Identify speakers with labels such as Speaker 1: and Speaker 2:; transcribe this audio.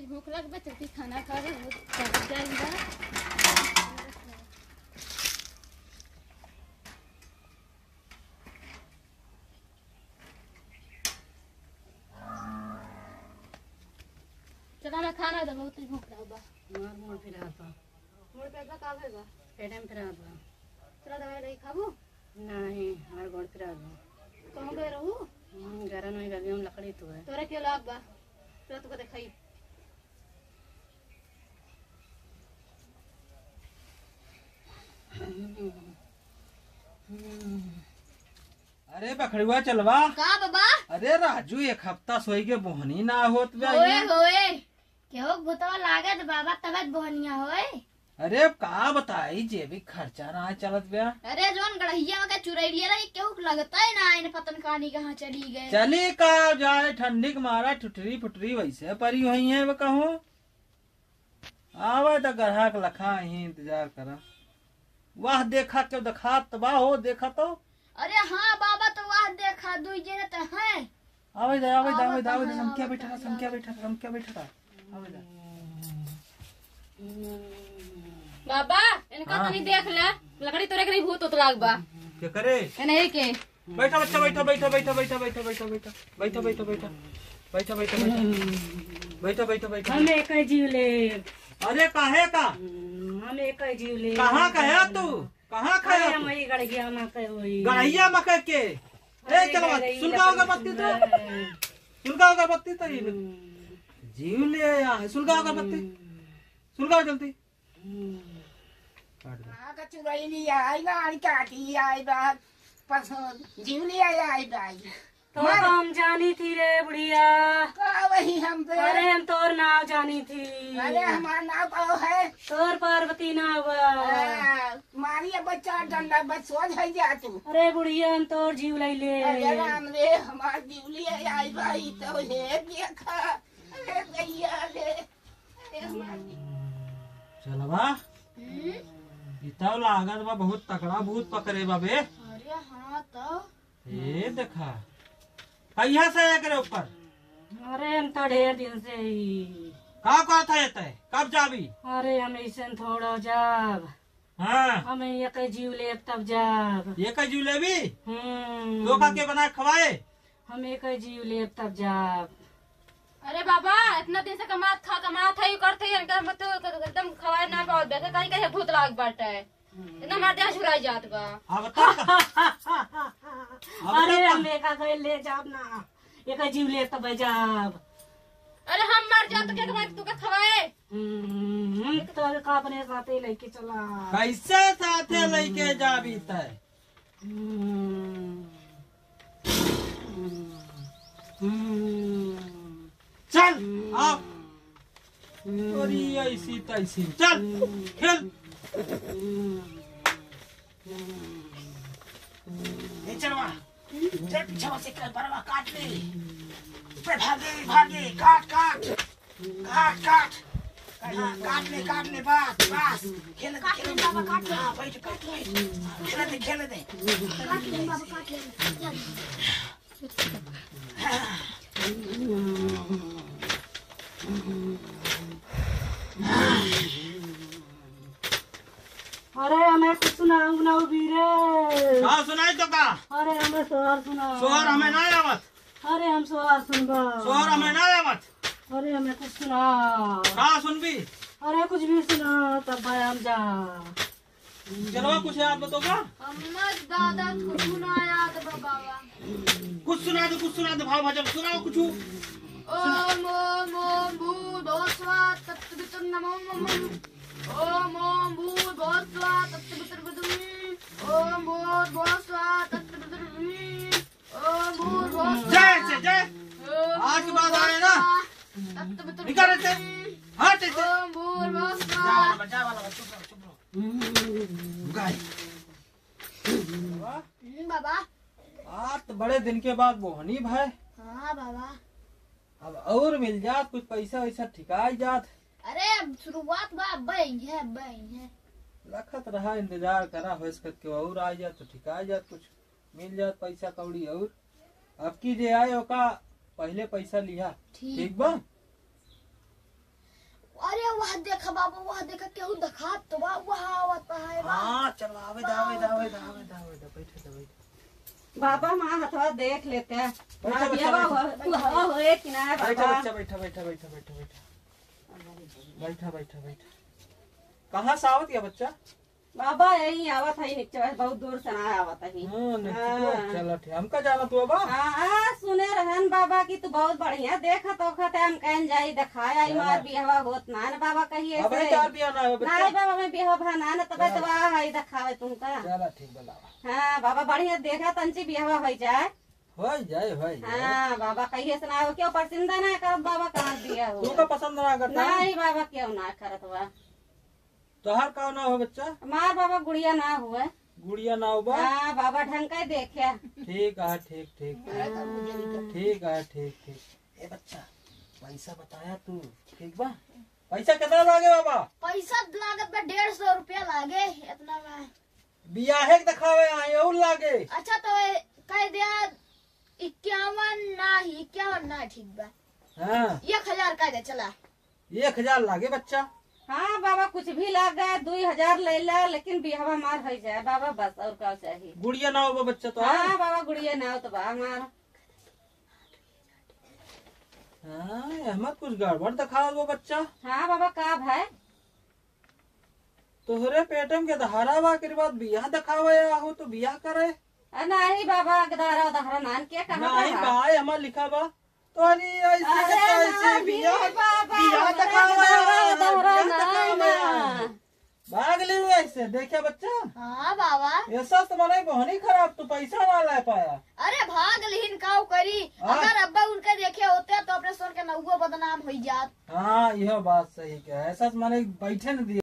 Speaker 1: भूख लग बा चलती खाना खा रहे हो जाएगा। चला ना खाना दे बहुत भूख लग बा।
Speaker 2: मार मोड़ फिरा तो
Speaker 1: मोर पे का होगा
Speaker 2: पेट में फिरा तो
Speaker 1: चला दवाई नहीं खाबो
Speaker 2: नहीं हमार गोड़ फिरा दो
Speaker 1: कहूं गए रहू
Speaker 2: घर में गली में लकड़ी तो है
Speaker 1: तोरे के लाग बा चला तो देखाई।
Speaker 3: अरे बखड़ुआ चलवा
Speaker 1: का बाबा
Speaker 3: अरे राजू एक हफ्ता सोई के बोहनी ना होत बे
Speaker 1: होए होए केहो भूतवा लागत बाबा तबत बोहनिया होए।
Speaker 3: अरे का बताई जेबिक खर्चा ना चलत बे।
Speaker 1: अरे जोन गड़हिया में के चुरैलिया रही केहू लगता है ना इन पतन कहानी कहाँ चली गए।
Speaker 3: चली का जाए ठंडी के मारा ठुटरी फुटरी वैसे परी हुई है वे कहूँ आवे तो ग्राहक लखा ही इंतजार करा। वाह देखा क्यों देखा तबा हो देखा तो
Speaker 1: अरे हाँ बाबा तो वाह देखा दुई जने तो है।
Speaker 3: आवे दे आवे दे आवे दे आवे दे समक्या बैठा आवे दे।
Speaker 1: बाबा इनका तो नहीं देख ले लकड़ी तोरे के नहीं भूत उतराग बा
Speaker 3: क्या करे
Speaker 1: नहीं के
Speaker 3: बैठा बच्चा बैठा बैठा बैठा बैठा बैठा बैठा बैठा बैठा बैठा बैठा बैठा बैठा बैठा बैठा बैठा
Speaker 2: हम एक ही जीव ले
Speaker 3: अरे काहे का
Speaker 2: हम एक ही जीव ले
Speaker 3: कहाँ कहे तू कहाँ खाया
Speaker 2: हम वही गड़गिया में कहे वही
Speaker 3: गड़हिया मकई के ए चलो सुलगा होगा बत्ती तो सुलगा होगा बत्ती तो जीव ले आया है सुलगा होगा बत्ती सुलगा जल्दी
Speaker 4: चुरैली आई गाड़ी काटी आई बात पसंद जीवली आई बाई
Speaker 2: तो हम जानी थी रे बुढ़िया
Speaker 4: का वही हम पे
Speaker 2: अरे हम तोर नाव जानी थी
Speaker 4: अरे हमारा नाम पाओ है
Speaker 2: तोर पार्वती नाव
Speaker 4: मारिया बच्चा डंडा बस सो जा तू।
Speaker 2: अरे बुढ़िया हम तोर जीव ले ले
Speaker 4: अरे राम रे हमार जीवली आई बाई तो हे देखा अरे भैया रे
Speaker 3: चलवा इतना लागत बा बहुत तकड़ा भूत पकड़े बाबे।
Speaker 1: अरे हाँ तो
Speaker 3: ए देखा कहिया से आया करे ऊपर
Speaker 2: अरे हम तो ढेर दिन से ही
Speaker 3: का था ये कब जाबी
Speaker 2: अरे हम ऐसे थोड़ा जाब
Speaker 3: हाँ
Speaker 2: हम एक जीव ले तब जाब
Speaker 3: ये का जुलेबी तो का के बना खवाए
Speaker 2: हम एक जीव ले तब जाब।
Speaker 1: अरे बाबा इतना दिन से कमात था ही करते ही एकदम खवाए ना पाओ बैठे कहीं कहीं भूत लाग बाटे इतना मार दे छुराई जात बा।
Speaker 3: अब बता
Speaker 2: अरे हम एक ले जाब ना एक जीव ले तब जाब।
Speaker 1: अरे हम मर जात तो क्या कमाए तू का खवाए
Speaker 2: तो का अपने साथे लेके चला
Speaker 3: कैसे साथे लेके जाबी तय चल आओ और ऐसी तैसी चल खेल
Speaker 4: चलवा चल पीछे से कर बरवा काट ले पे भागे भागे काट काट काट काट काट ले बस बस खेल खेल बाबा काट ले बैठ काट ले खेल दे काट ले बाबा काट ले
Speaker 2: अरे हमें कुछ सुनाऊ वीरे
Speaker 3: हाँ सुनाई तो का
Speaker 2: अरे हमें सोहर सुना
Speaker 3: सोहर हमें ना आवत
Speaker 2: अरे हम सोहर सुनबा
Speaker 3: सोहर हमें ना आवत
Speaker 2: अरे हमें कुछ सुना
Speaker 3: का सुनबी
Speaker 2: अरे कुछ भी सुना तब भाई हम जा
Speaker 3: चलो कुछ याद बताओगा
Speaker 1: हमर दादा को सुनाया तो बाबा
Speaker 3: कुछ सुना दो भाव भजन सुनाओ कुछ
Speaker 1: ओम ओम ओम भूर्भुवस्सुः तत्सवितुर् नमो नमः ओम ओम भूर्भुवस्सुः तत्सवितुर्वरेण्यम् ओम भूर्भुवस्सुः तत्सवितुर्वरेण्यम् ओम भूर्भुवस्सुः
Speaker 3: जय जय आज के बाद आए ना निकाल रहे हट से
Speaker 1: ओम भूर्भुवस्सुः
Speaker 4: बचा वाला चुप रहो
Speaker 3: गाय
Speaker 1: बाबा
Speaker 3: आज तो बड़े दिन के बाद बोहनी भाई
Speaker 1: हाँ बाबा
Speaker 3: अब और मिल जात कुछ पैसा वैसा ठिकाई जात
Speaker 1: अरे अब शुरुआत बा बई है
Speaker 3: रखत रहा इंतजार करा हो के और आ जात तो ठिकाई जात कुछ मिल जात पैसा कौड़ी और अब की जे आए ओका पहले पैसा लिया ठीक बा
Speaker 5: वहाँ देखा बाबा, वहाँ देखा केहू दिखा तो वहाँ आवता है बा।
Speaker 3: हाँ चलो आवे दावे दावे दावे दावे बैठे बैठे
Speaker 2: बाबा माँ हथवा देख लेते हैं।
Speaker 3: बैठा बच्चा,
Speaker 2: हवा होए कि ना
Speaker 3: बैठा
Speaker 2: बाबा।
Speaker 3: बच्चा बैठा बैठा बैठा बैठा बैठा बैठा बैठा बैठा। कहाँ से आवत या बच्चा?
Speaker 2: बाबा यही आवत है नीचे, बहुत दूर से ना आवत है।
Speaker 3: चलो ठीक, हमका जाना तू बाबा।
Speaker 2: हाँ सुने रहन बाबा की तू बहुत बढ़िया देखत ओखत है, हम कहीं जाई दिखाया आई मार बिहवा होत ना न बाबा कहिए
Speaker 3: अब
Speaker 2: से।
Speaker 3: चार दिया ना है बच्चा।
Speaker 2: नहीं बाबा मैं बिहवा भना न तब दवा है दिखावे तुमका।
Speaker 3: चलो ठीक बोला।
Speaker 2: हाँ बाबा बढ़िया देखा तंची बिहवा हो जाए।
Speaker 3: हो जाए।
Speaker 2: हाँ बाबा कहिए से ना क्यों पसंद ना करत बाबा कहाँ दिया हो।
Speaker 3: तू का पसंद ना करता?
Speaker 2: नहीं बाबा क्यों ना करत बा।
Speaker 3: तोहार का ना हो बच्चा?
Speaker 2: मार बाबा गुड़िया ना हुए।
Speaker 3: गुड़िया ना हो बा?
Speaker 2: हाँ बाबा ढंग का देखिया।
Speaker 3: ठीक है ठीक ठीक ठीक है ठीक ठीक। ए बच्चा पैसा बताया तू ठीक बा? पैसा कितना लागे बाबा?
Speaker 5: पैसा लागत बा 150 रुपया लागे इतना में।
Speaker 3: बियाहे के दिखावे आए और लागे।
Speaker 5: अच्छा तो कह दिया 51 ना ठीक बा।
Speaker 3: हाँ
Speaker 5: 1000 कह दे चला।
Speaker 3: 1000 लागे बच्चा।
Speaker 2: हाँ बाबा कुछ भी लग गए 2000 ले ला, लेकिन बिहवा मार हो जाए बाबा बस, और क्या चाहिए।
Speaker 3: गुड़िया ना हो बच्चा तो?
Speaker 2: हाँ बाबा गुड़िया ना हो तो बा मार।
Speaker 3: हाँ अहमद कुछ गड़बड़ दिखा वो बच्चा।
Speaker 2: हाँ बाबा का भाई
Speaker 3: तोहरे पेटम के दहारा बा के बाद बियाह दिखावे हो तो बियाह करे।
Speaker 2: नहीं बाबा गदारा उदाहरा नान के कहा
Speaker 3: नहीं भाई हमार लिखा बा तो अरे ऐसे
Speaker 2: अरे
Speaker 3: कैसे
Speaker 2: नहीं
Speaker 3: बियाह
Speaker 2: बाबा,
Speaker 3: बियाह
Speaker 2: अरे
Speaker 3: दिखावे
Speaker 2: गदारा उदाहरा
Speaker 3: बियाह
Speaker 2: नहीं
Speaker 3: दिखावे।
Speaker 2: ना।
Speaker 3: भाग ले ऐसे देखे बच्चा।
Speaker 5: हाँ बाबा।
Speaker 3: ऐसा तुम्हारा बहनी खराब तो पैसा ना ला पाया।
Speaker 5: अरे भाग लेकिन काव करी, अगर अब्बा उनके देखे होते तो अपने सोन के नौगो बदनाम हो जात।
Speaker 3: हाँ यह बात सही क्या है, ऐसा तुम्हारे बैठे न दिए।